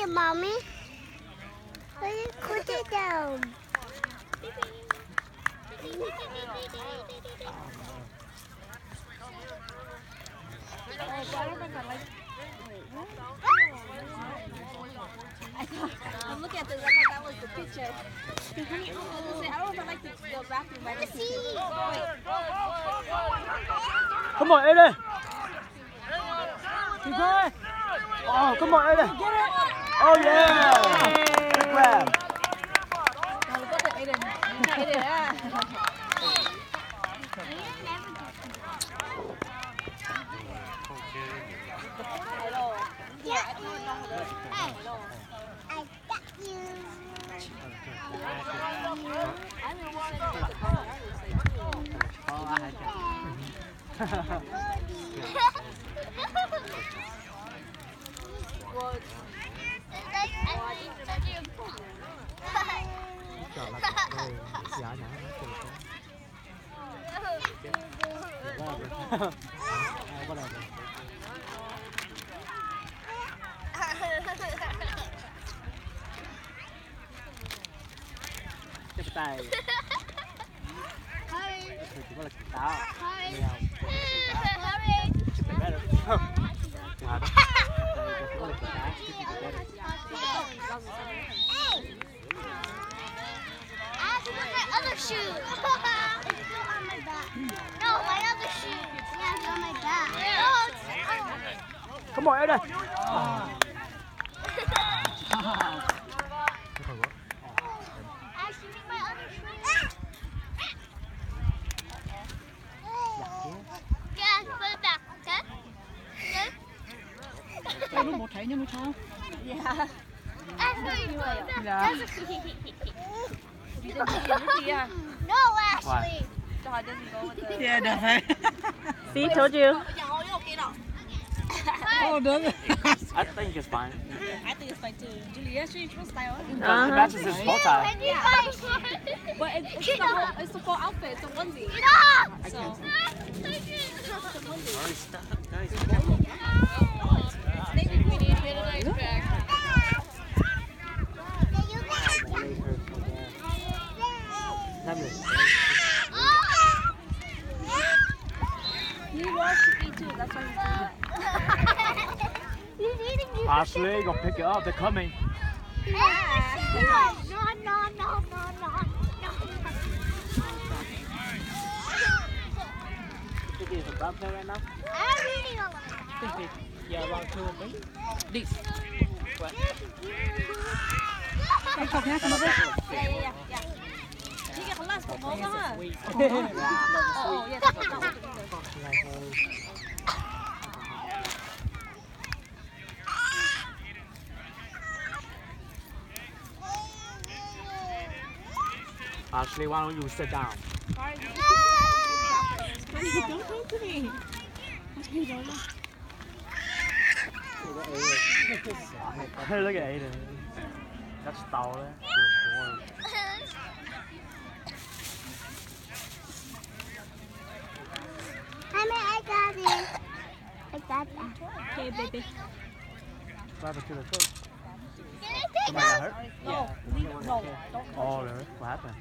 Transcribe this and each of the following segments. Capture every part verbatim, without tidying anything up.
it, Mommy. Put it down. I'm looking at this. I thought that was the picture. I was gonna say, I don't know if I like the, the bathroom by the picture. Wait. Come on, Aiden. Keep going. Oh, come on, Aiden. Get it. Oh, yeah. Good grab. Now look at Aiden. Aiden, yeah. Yeah, I don't know how to do it. I got you. I mean, what's it the ball? Oh, I had that. Well, Chọn là cặp đôi giả nhã nó cười quá. Ai bắt đầu rồi. Cái tay. Thì chỉ có là chỉ táo. Mèo. Chụp cái bé được. À đó. Đây có là chỉ táo, chụp cái bé được. My other shoe. It's still on my back. No, my other shoe. Yeah, it's on my back. Oh, it's, oh. Come on, Aiden. Actually, my other shoe. Yeah, put it back, okay? Tay nó một thấy nhưng mà sao? yeah. Ashley, put it back. Yeah. You didn't see it, yeah. No, Ashley. So it doesn't go with the... Yeah, definitely. See, told you. Oh, does it? I think it's fine. I think it's fine too. Julia, she was style. It Uh-huh. matches his bow tie. Can you guys? But it, it's the whole, it's the full outfit. It's a onesie. No! So, Already stuck, guys. it's navy green. Get a nice bag. He wants to eat too. That's why he's doing He's eating you. Ashley, you gonna pick it up. They're coming. No, no, no, no, no, no. You think he's a brown player right now? I'm eating a lot. Yeah, around two or three. Đi. What? Cái cọc nhá, không có. Yeah, yeah, yeah, yeah. He got last for more, huh? Oh, yeah, that's not what Ashley, why don't you sit down? Don't talk to me. Look at Aiden. That's tall đấy. I mean, I got it. I got that. Okay, baby. What happened to the foot? Can I take Somebody got out? hurt? No, leave it. No, don't. Oh, really? What happened?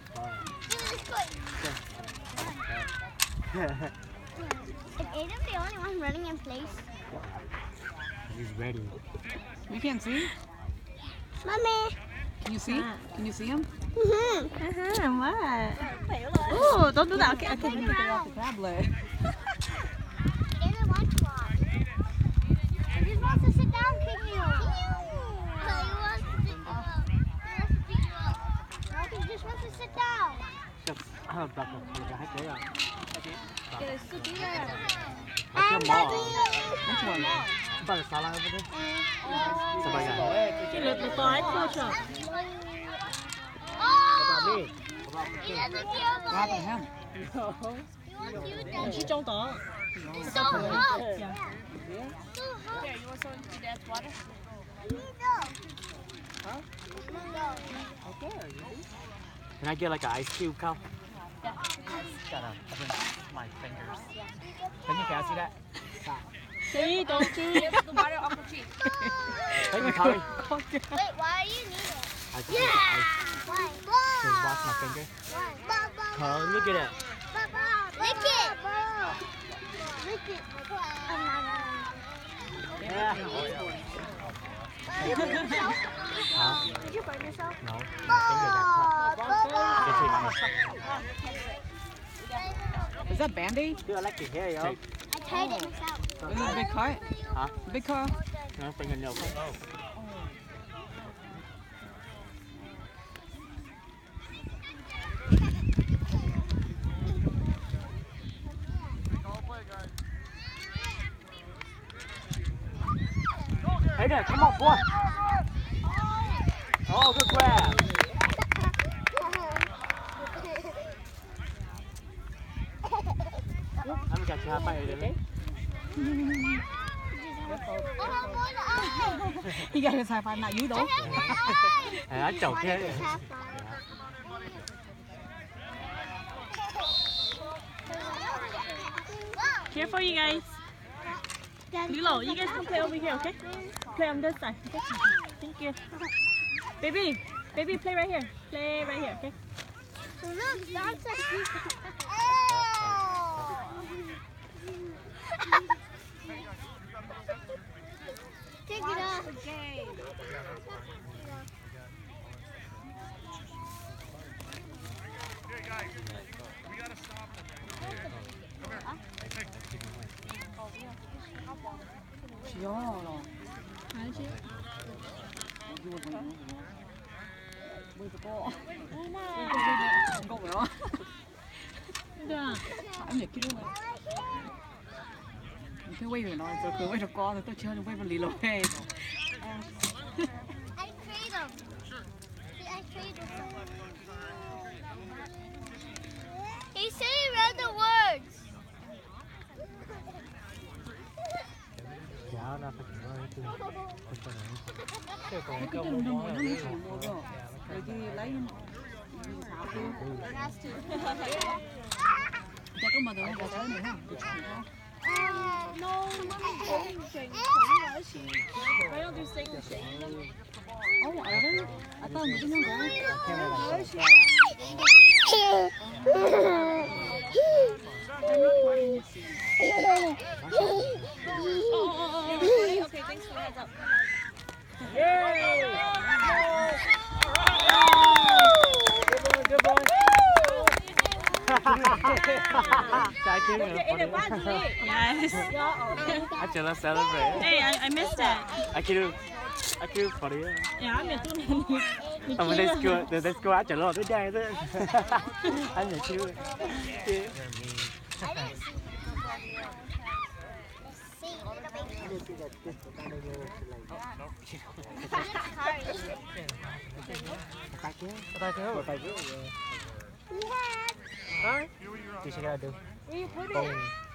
Is Aiden the only one running in place? He's ready. You can't see? Mommy. Can you see? Can you see him? Mm-hmm. Uh-huh, what? Oh, don't do that. Okay, okay. Let me take off the crab leg. Aiden wants to walk. He just wants to sit down, kick you. He wants to pick you up. He wants to pick you up. No, he just wants to sit down. Ah, đặt một cái hai cái à? Get a soup here. Hai cái mỏ. Which one? Ba cái salad over there. Sao vậy? Cái lượt một tối thôi chứ. Oh! He doesn't care What about happened to it. him? He wants you to. Chỉ trong đó. It's so hot. Yeah. So hot. Here, you want some of your dad's water? No. Huh? No. Okay. Can I get like an ice cube, Cal? Yeah. Gotta open my fingers. Can you guys see that? See, don't you? Get the water off the tree. Take your time. Wait, why do you need it? I just Yeah. Why? to wash my finger. Why? Oh, look at that. Lick it. Lick it. Yeah. Huh? Did you burn yourself? No. My finger got cut. It's in me. Is that Band-Aid? Dude, I like your hair, yo. I tried it myself. Is it a big cut? Huh? Big cut? No, fingernail. Hey there, come on, boy. Oh, good grab. I'm gonna try to do it. He got his high five, not you though. À, chậu kia. Careful, you guys. Lilo, you guys can play over here, okay? Play on this side. Okay? Thank you. Baby, baby, play right here. Play right here, okay? Look, that's a Take it off. 귀여워. 알지? 뭐 이거? 이거 뭐야? Dạ. Anh nhật kia luôn. Cái quay về nói rồi cứ quay được con rồi tôi chưa được quay vào lì lội. I trade them. See, I trade them. He said he read the words. Dạ, nó phải nói cái Cái chân đồng nó mới chịu mua rồi. Rồi đi lấy xào tiêu. Chắc có mà được không? Có nữa không? No, Why don't you steak and shake? Oh, I don't. I thought you didn't go. Okay, thanks for the heads up. Good boy. Try to Yes. I just celebrate. Hey, I, I missed that. I can do. I can do for you. Yeah, I'm your two. Ông đây school, đây school anh trở lại tới đây đấy. Anh nhớ chưa? Tay kia, tay kia, tay kia. Hả? Chị sẽ ra được. Bông.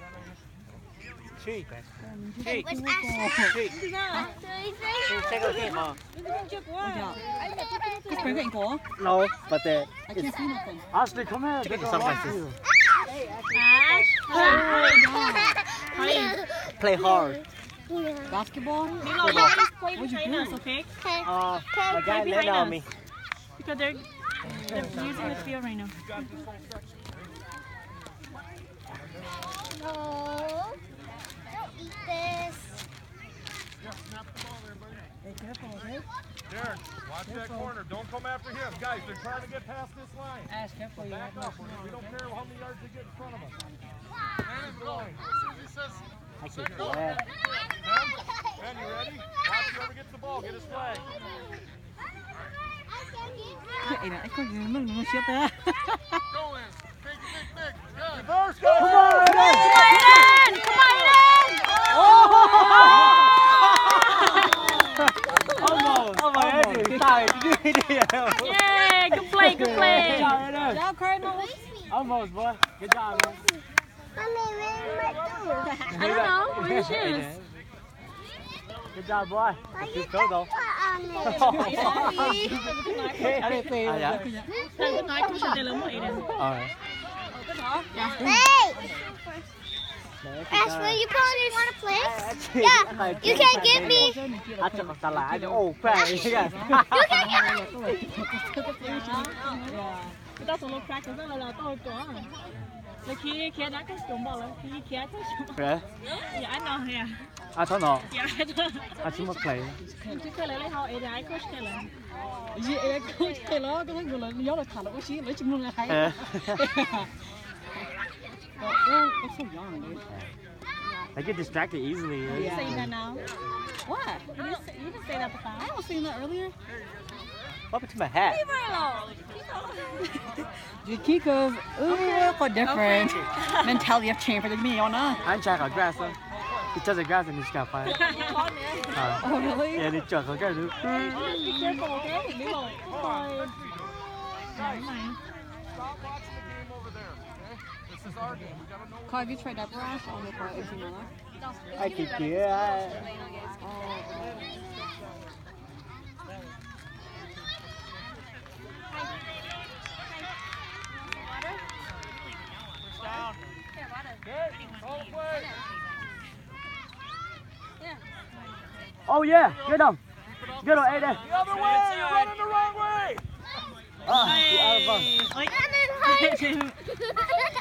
Chị. Chị. Chị. Take a game, huh? Cái bánh gạnh của? No, but the I can't see nothing. Ashley, come here. Take some like this. Play hard. Basketball? Milo, you guys play behind us, okay? Uh, my guy landed on me. Because they're, they're using the field right now. No. Don't eat this. Be careful, okay? Darren, watch that corner. Don't come after him. Guys, they're trying to get past this line. Ash, careful. You Back have up. no We don't care how many yards they get in front of us. I said, yeah. Ben, Ben, you ready? Watch whoever gets the ball. Get his flag. Ê nè, anh có gì mà nó chết á. Go in. Big, big, big. Good. Reverse, go. Come on, Come on, Len! Almost. Oh my God. Sorry, did you do it? Yay! Good play, good play! Chào Cardinals. Almost, boy. Good job, man. Mommy, where are my I don't know. Where are your shoes? Good job, boy. It's too cold, though. I didn't say it. Ah, yeah. Đang có nói không cho tên lớn một Aiden. Alright. Hey! Ashley, you probably want to play? Yeah, you can't get me. À cho con ta lại cho ô khỏe kìa. You can't get me. Cái tao solo practice đó là tôi có. Là khi khi đã cái súng bỏ là khi khi cái súng. Kìa. Yeah, I know. Yeah. À cho nó. Yeah, I know. À chỉ một play. Chứ cái này lấy họ ấy đấy coach cái này. Gì ấy cũng thế đó, cái người là nhớ là thả là có xí lấy chim luôn là hay. Ờ. Oh, that's so young, dude. They get distracted easily. You Yeah. say that now. What? You didn't say, you didn't say that before. I was saying that earlier. What happened to my hat? Leave her alone. Kika's ooh, có different mentality of change for the me on that. Anh trai khỏi grass thôi. He touches the grass and he's got fire. À. Oh really? Yeah, đi chọn khỏi cái nữa. Be careful, okay? Lý lỗi. Thôi. Nói mày. Stop watching the game over there, okay? This is our game. We gotta know. Carl, have you tried that brush on the car eighteen miller? Ai kì kìa. Oh yeah, get him. Get him, Aiden. The other way! You're running the wrong way! Ah, the other one. Ôi.